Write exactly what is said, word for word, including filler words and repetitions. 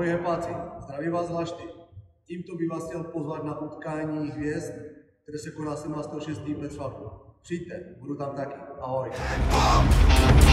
Ahoj hepáci, zdraví vás Lašty. Tímto bych vás chtěl pozvat na utkání hvězd, které se koná sedmnáctého šestého v Petřvalku. Přijďte, budu tam taky. Ahoj.